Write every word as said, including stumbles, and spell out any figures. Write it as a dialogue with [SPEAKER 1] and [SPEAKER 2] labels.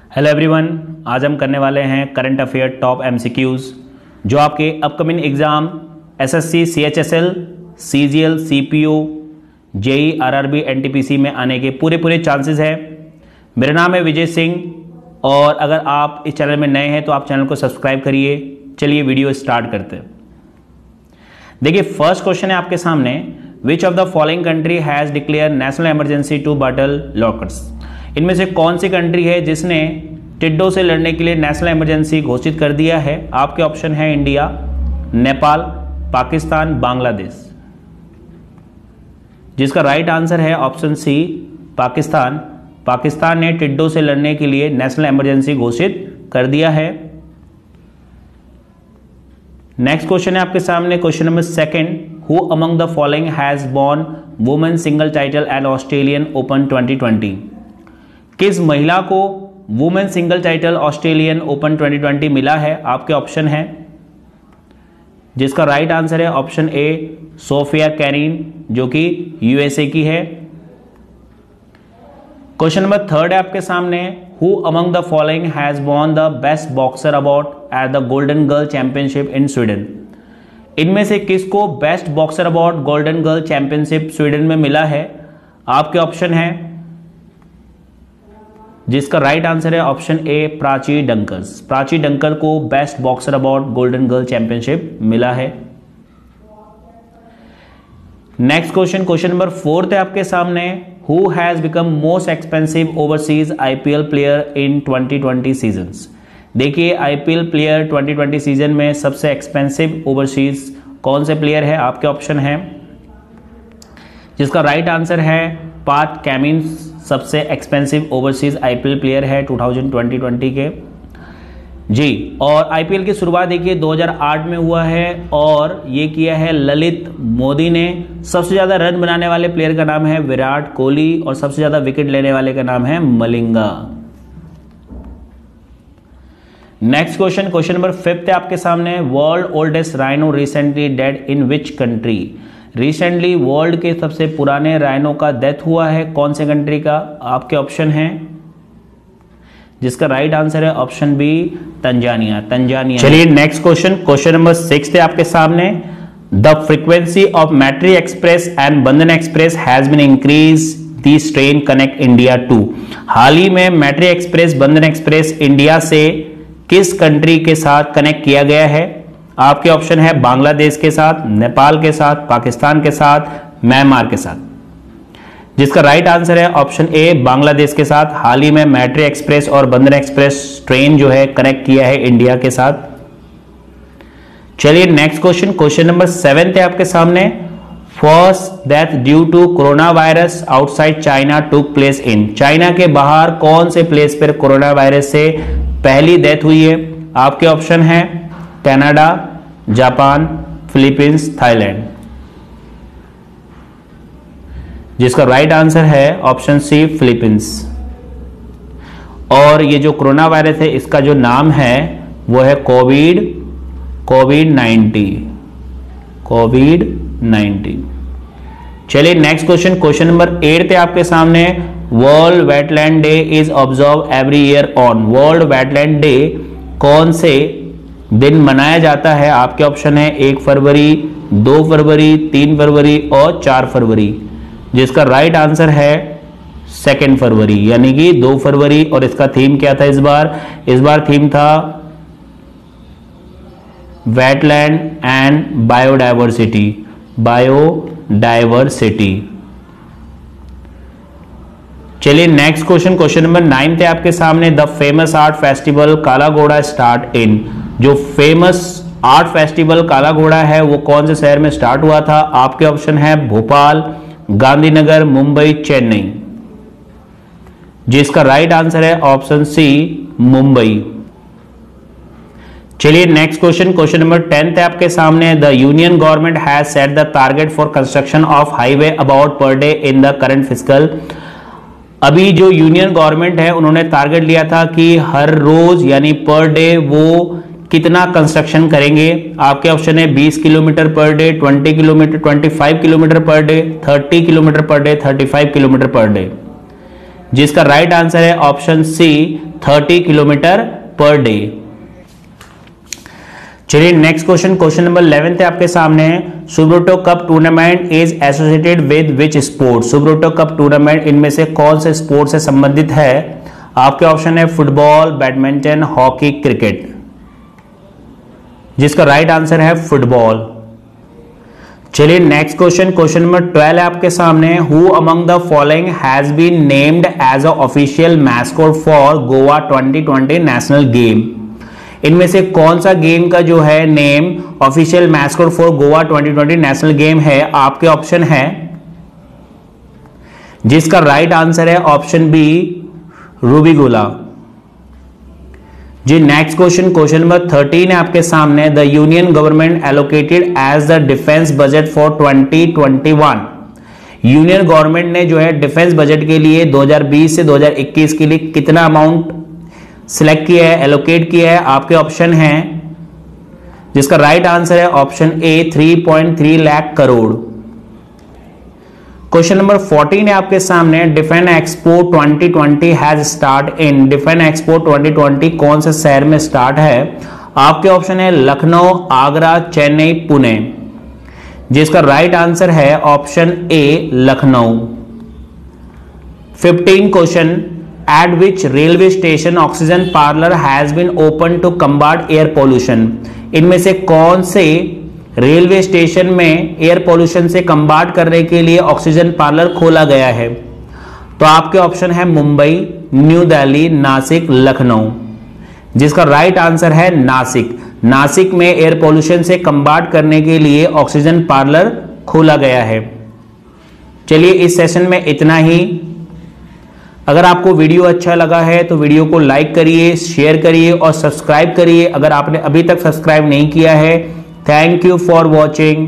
[SPEAKER 1] Hello everyone, आज हम करने वाले हैं करंट अफेयर टॉप एमसीक्यूज जो आपके upcoming exam SSC, CHSL, CGL, CPO, JE, RRB, NTPC में आने के पूरे पूरे चांसेस हैं। मेरा नाम है विजय सिंह और अगर आप इस चैनल में नए हैं तो आप चैनल को सब्सक्राइब करिए। चलिए वीडियो स्टार्ट करते हैं। देखिए, फर्स्ट क्वेश्चन है आपके सामने, which of the following country has declare national emergency to battle locusts. इनमें से कौन सी कंट्री है जिसने टिड्डों से लड़ने के लिए नेशनल इमरजेंसी घोषित कर दिया है? आपके ऑप्शन है इंडिया, नेपाल, पाकिस्तान, बांग्लादेश। जिसका राइट आंसर है ऑप्शन सी, पाकिस्तान। पाकिस्तान ने टिड्डों से लड़ने के लिए नेशनल इमरजेंसी घोषित कर दिया है। नेक्स्ट क्वेश्चन है आपके सामने, question number second, who among the following has won women single title at Australian Open twenty twenty. किस महिला को women single title Australian Open twenty twenty मिला है? आपके ऑप्शन है, जिसका राइट आंसर है ऑप्शन ए, सोफिया केनिन, जो कि यूएसए की है। क्वेश्चन नंबर थर्ड है आपके सामने, who among the following has won the best boxer award at the golden girl championship in Sweden. इनमें से किसको best boxer award golden girl championship Sweden में मिला है? आपके ऑप्शन है, जिसका राइट आंसर है ऑप्शन ए, प्राची डंकर्स। प्राची डंकर को best boxer award golden girl championship मिला है। Next question, question number fourth है आपके सामने, who has become most expensive overseas IPL player in twenty twenty seasons. देखिए, IPL player twenty twenty season में सबसे एक्सपेंसिव ओवरसीज कौन से प्लेयर है? आपके ऑप्शन है, जिसका राइट आंसर है पैट कमिंस। सबसे एक्सपेंसिव ओवरसीज आईपीएल प्लेयर है टू थाउजेंड ट्वेंटी के जी। और आईपीएल की शुरुआत देखिए दो हज़ार आठ में हुआ है और ये किया है ललित मोदी ने। सबसे ज्यादा रन बनाने वाले प्लेयर का नाम है विराट कोहली और सबसे ज्यादा विकेट लेने वाले का नाम है Malinga. Next question, question number fifth है आपके सामने, world oldest rhino recently dead in which country. Recently world के सबसे पुराने राइनो का डेथ हुआ है कौन से कंट्री का? आपके ऑप्शन हैं, जिसका राइट आंसर है ऑप्शन बी, तंजानिया। तंजानिया। चलिए next question, question number six है आपके सामने, the frequency of Maitree express and Bandhan express has been increase the train connect India to. हाल ही में Maitree express, Bandhan express India से किस कंट्री के साथ कनेक्ट किया गया है? आपके ऑप्शन है बांग्लादेश के साथ, नेपाल के साथ, पाकिस्तान के साथ, म्यांमार के साथ। जिसका राइट आंसर है ऑप्शन ए, बांग्लादेश के साथ। हाल ही में मैट्री एक्सप्रेस और बंधन एक्सप्रेस ट्रेन जो है कनेक्ट किया है इंडिया के साथ। चलिए next question, question number seventh है आपके सामने, first death due to corona virus outside China took place in. China के बाहर कौन से प्लेस पर कोरोना वायरस से पहली डेथ हुई है? आपके ऑप्शन है कनाडा, जापान, फिलीपींस, थाईलैंड। जिसका राइट आंसर है ऑप्शन सी, फिलीपींस। और ये जो कोरोना वायरस है इसका जो नाम है वो है COVID COVID nineteen COVID nineteen. चलिए next question, question number eight है आपके सामने, world wetland day is observe every year on. World wetland day कौन से दिन मनाया जाता है? आपके ऑप्शन है एक फरवरी, दो फरवरी, तीन फरवरी और चार फरवरी। जिसका राइट आंसर है सेकेंड फरवरी, यानी कि दो फरवरी। और इसका थीम क्या था इस बार? इस बार थीम था वेटलैंड एंड बायोडाइवर्सिटी बायोडाइवर्सिटी। चलिए next question, question number ninth है आपके सामने, द फेमस आर्ट फेस्टिवल काला घोड़ा स्टार्ट इन। जो फेमस आर्ट फेस्टिवल काला घोड़ा है वो कौन से शहर में स्टार्ट हुआ था? आपके ऑप्शन है भोपाल, गांधीनगर, मुंबई, चेन्नई। जिसका राइट आंसर है ऑप्शन सी, मुंबई। चलिए next question, question number tenth है आपके सामने, the union government has set the target for construction of highway about per day in the current fiscal. अभी जो यूनियन गवर्नमेंट है उन्होंने टारगेट लिया था कि हर रोज यानी पर डे वो कितना कंस्ट्रक्शन करेंगे। आपके ऑप्शन है बीस किलोमीटर पर डे, बीस किलोमीटर, पच्चीस किलोमीटर पर डे, तीस किलोमीटर पर डे, पैंतीस किलोमीटर पर डे। जिसका राइट आंसर है option C thirty kilometre per day. चलिए next question, question number eleventh है आपके सामने। Subroto cup tournament is associated with which sport? Subroto cup tournament इनमें से कौन से स्पोर्ट से संबंधित है? आपके ऑप्शन है फुटबॉल, बैडमिंटन, हॉकी, क्रिकेट, जिसका राइट आंसर है फुटबॉल। चलिए next question, question number twelve है आपके सामने। Who among the following has been named as a official mascot for Goa twenty twenty national game? इनमें से कौन सा गेम का जो है name official mascot for Goa twenty twenty national game है? आपके ऑप्शन है, जिसका राइट आंसर है ऑप्शन बी रूबीगोला। जी next question, question number thirteen है आपके सामने। The union government allocated as the defence budget for twenty twenty one. Union government ने जो है डिफेंस बजट के लिए दो हज़ार बीस से दो हज़ार इक्कीस के लिए कितना अमाउंट सिलेक्ट किया है, एलोकेट किया है? आपके ऑप्शन हैं, जिसका राइट आंसर है option A three point three lakh crore. Question number fourteen है आपके सामने। Defence expo twenty twenty has start in. Defence expo twenty twenty कौन से शहर में स्टार्ट है? आपके ऑप्शन है लखनऊ, आगरा, चेन्नई, पुणे, जिसका राइट आंसर है option A Lucknow. Fifteen question, at which railway station oxygen parlour has been open to combat air pollution? इनमें से कौन से रेलवे स्टेशन में एयर पॉल्यूशन से कम्बाट करने के लिए ऑक्सीजन पार्लर खोला गया है? तो आपके ऑप्शन है मुंबई, न्यू दिल्ली, नासिक, लखनऊ, जिसका राइट आंसर है नासिक। नासिक में एयर पॉल्यूशन से कम्बाट करने के लिए ऑक्सीजन पार्लर खोला गया है। चलिए इस सेशन में इतना ही। अगर आपको वीडियो अच्छा लगा है तो वीडियो को लाइक करिए, शेयर करिए और सब्सक्राइब करिए अगर आपने अभी तक सब्सक्राइब नहीं किया है। Thank you for watching.